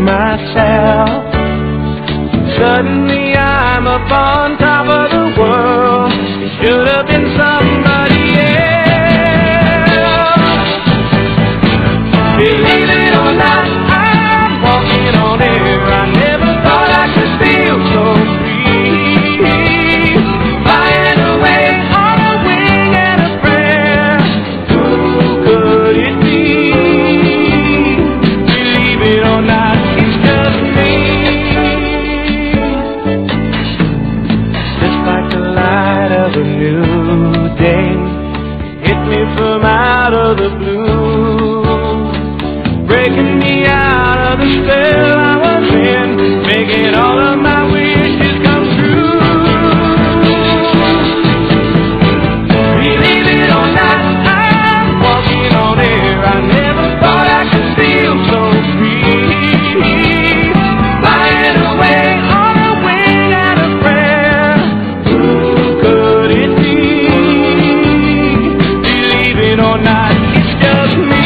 myself. Suddenly I'm up on top of the world. It should have been somebody else. Believe it or not, I'm walking on air. I never thought I could feel so free, flying away on a wing and a prayer. Who could it be? Believe it or not, it's just me. Just like the light of a new day, hit me from out of the blue, breaking me out of the spell I was in, making all of my wishes come true. Believe it or not, I'm walking on air. I never thought I could feel so free, flying away on a wing and a prayer. Who could it be? Believe it or not, it's just me.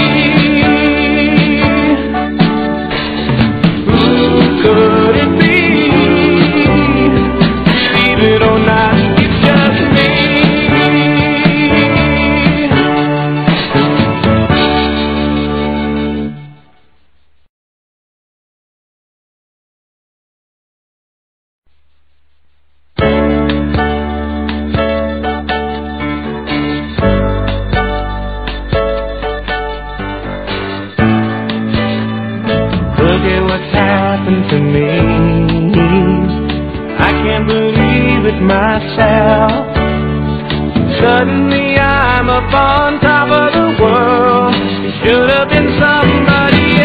Who could it be? Believe it or not, it's just me. Look at what's happened to me. I can't believe it myself. Suddenly I'm up on top of the world. It should have been somebody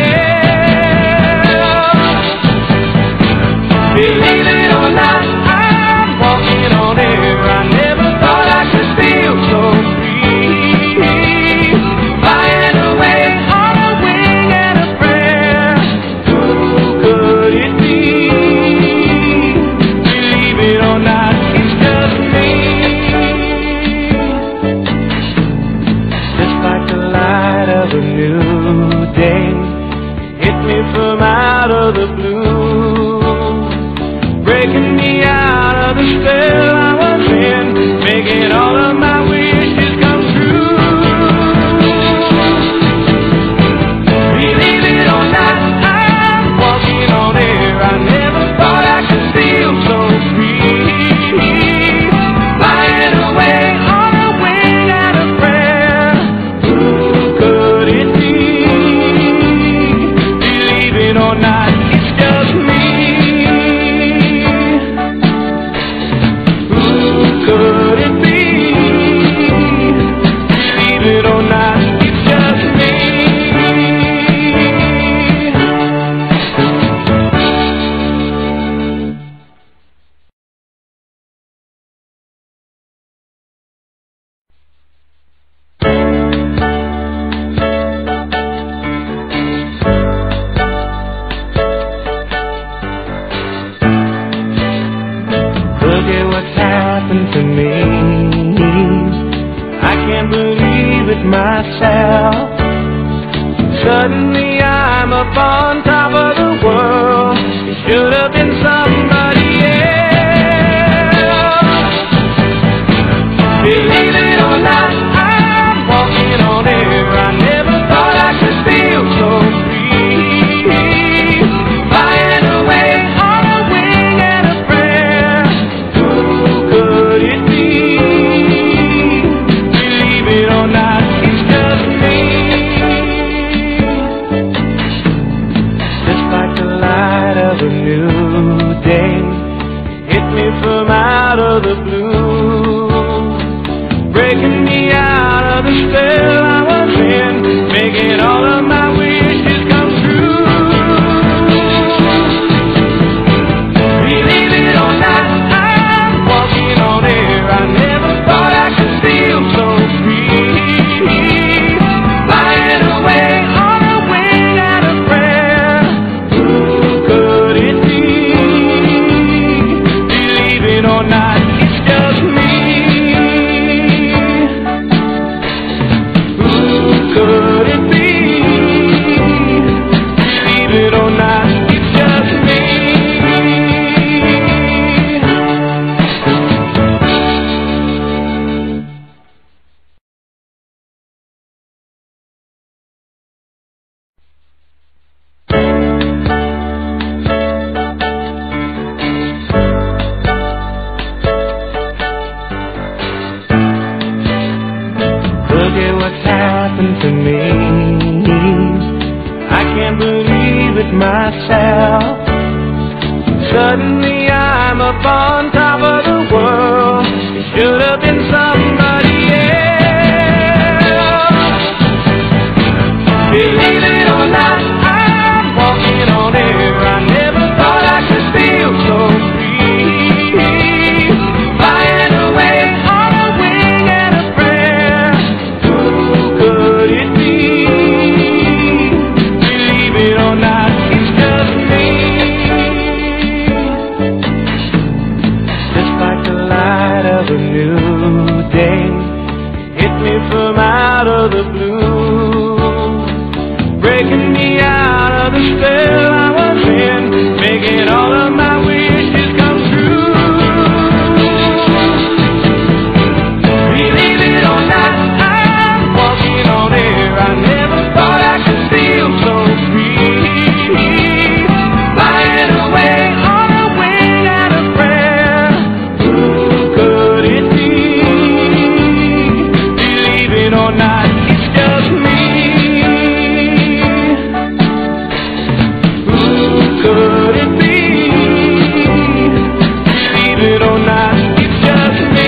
else. Believe it or not, I'm walking on air. I never thought I could feel so free, flying away on a wing and a prayer. Who could it be? Believe it or not, it's just me. Just like the light of a new day, hit me from out of the blue, breaking me out of the spell I was in, making all of my wishes come true. Believe it or not, I'm walking on air. I never thought I could feel so free, flying away on a wing and a prayer. Who could it be? Believe it or not, it's just me. Who could it be? Believe it or not, it's just me. Look at what's happened to me. I can't believe it myself. Suddenly I'm up on top of the world. It should have been somebody else. Believe it or not, I'm walking on air. I never thought I could feel so free, flying away on a wing and a prayer. Who could it be? Believe it or not, it's just me. Just like the light of a new day, hit me from out of the blue, breaking me out of the spell I was in, making all of my wishes come true. Believe it or not, I'm walking on air. I never thought I could feel so free, flying away on a wing and a prayer. Who could it be? can't believe it myself. Suddenly I'm up on top of the world. It should have been somebody else. Believe it or not, I'm walking on air. I never thought I could feel so free, flying away on a wing and a prayer. Who could it be? Believe it or not, it's just me. Just like the light of a new day, hit me from out of the blue, breaking me out of the spell I was in, making all of my wishes come true. Believe it or not, I'm walking on air. I never thought I could feel so free, flying away on a wing and a prayer. Who could it be? Believe it or not, it's just me. Could it be? Believe it or not, it's just me.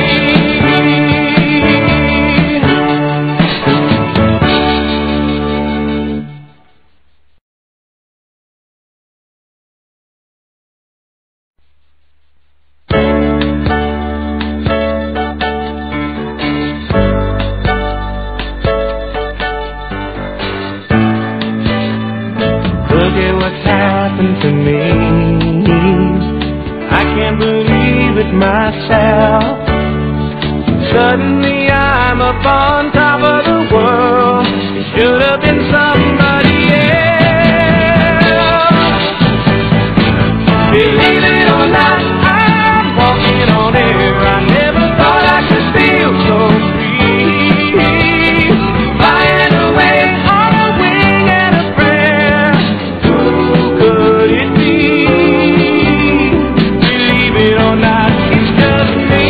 Look at what's happened to me. I can't believe it myself. Suddenly I'm up on top of the world. It should have been somebody else. Believe it or not, I'm walking on air. I never thought I could feel so free, flying away on a wing and a prayer. Who could it be? Believe it or not, it's just me.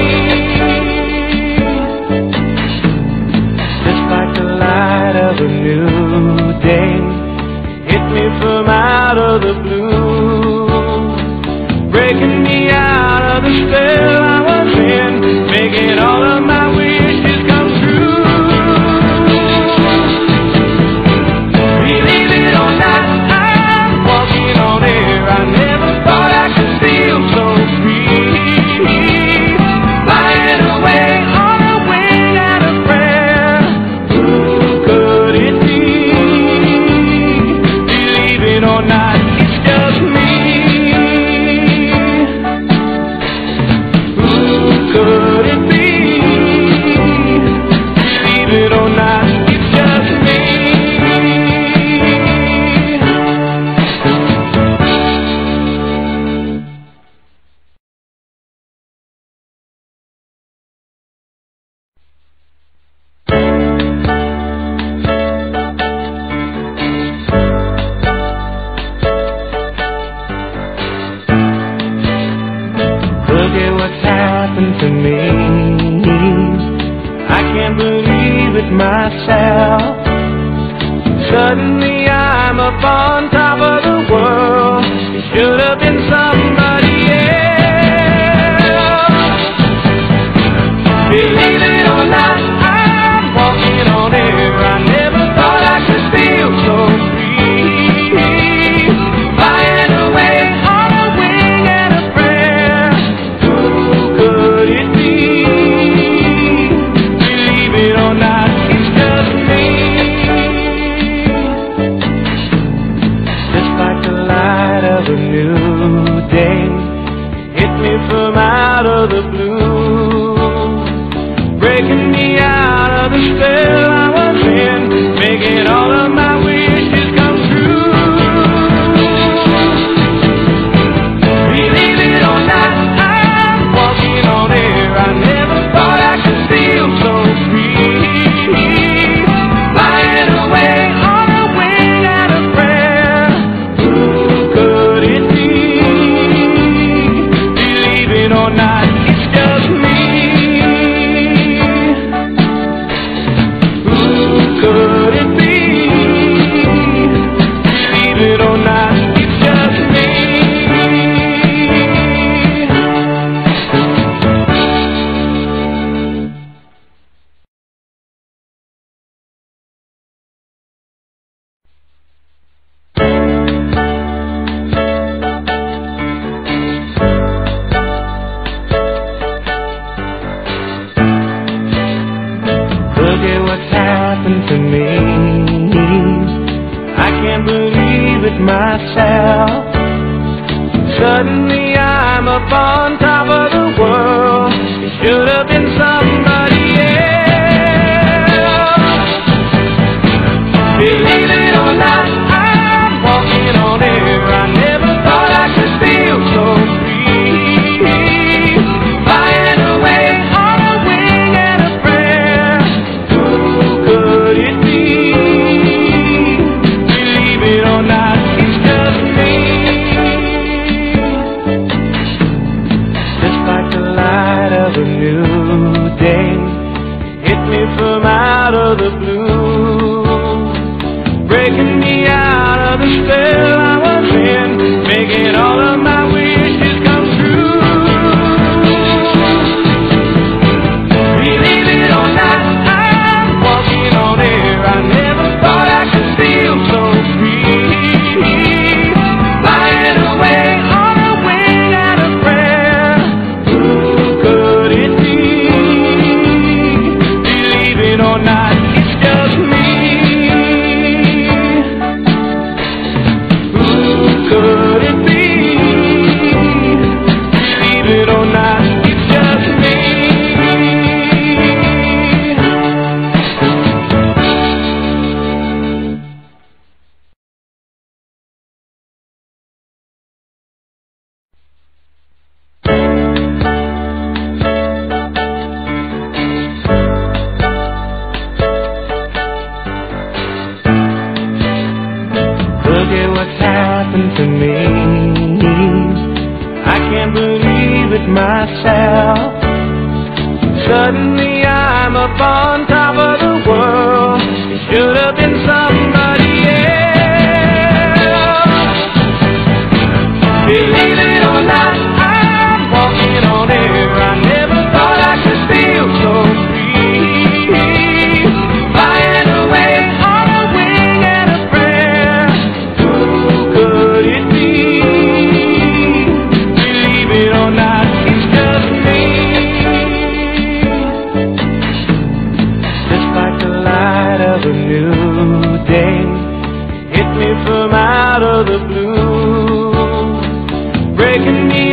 Just like the light of a new day, hit me from out of the blue, breaking me out of the spell I was in, making all of my wishes come true. Believe it or not, I'm walking on air. I never thought I could feel so free, flying away on a wing and a prayer. Who could it be? Believe it or not, it's just me. Who could it be? Believe it or not, it's just me. Look at what's happened to me. I can't believe it myself. Suddenly I'm up on top of the world. It should have been somebody else. Believe it or not, I'm walking on air. I never thought I could feel so free, flying away on a wing and a prayer. Who could it be? Believe it or not, it's just me. Just like the light of a new day, hit me from out of the blue, breaking me out of the spell I was in, making all of my wishes come true. Believe it or not, I'm walking on air. I never thought I could feel so free, flying away on a wing and a prayer. Who could it be? Believe it or not, it's just me. Who believe it myself. Suddenly I'm up on top of the world. It should have been somebody else. Believe it or not, I'm walking on air. I never thought I could feel so free. Flying away on a wing and a prayer. Who could it be? Believe it or not, it's just me. Just like the light of a new day, hit me from out of the blue, breaking me out of the spell I was in, making all of my wishes come true. Believe it or not, I'm walking on air. I never thought I could feel so free. Flying away on a wing and a prayer. Who could it be? Believe it or not, it's just me. Who could it be? Believe it or not, it's just me. Look at what's happened to me. I can't believe it myself. Suddenly I'm up on top of the world. It should have been somebody else. Believe it or not, I'm walking on air. I never thought I could feel so free. Flying away on a wing and a prayer. Who could it be? Believe it or not, it's just me. Just like the light of a new day, hit me from out of the blue, breaking me